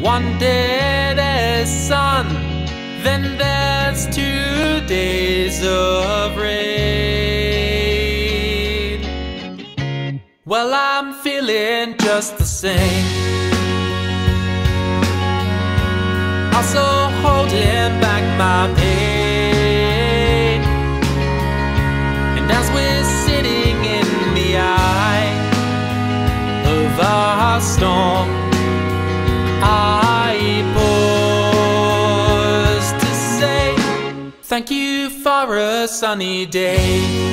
One day there's sun, then there's 2 days of rain. Well, I'm feeling just the same, also holding back my pain. And as we're sitting in the eye of our storm, I pause to say thank you for a sunny day.